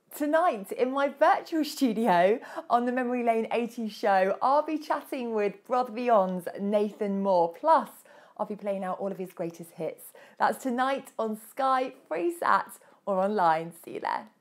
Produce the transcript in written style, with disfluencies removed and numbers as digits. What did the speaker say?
Tonight, in my virtual studio on the Memory Lane 80s show, I'll be chatting with Brother Beyond's Nathan Moore. Plus, I'll be playing out all of his greatest hits. That's tonight on Sky, Freesat, or online. See you there.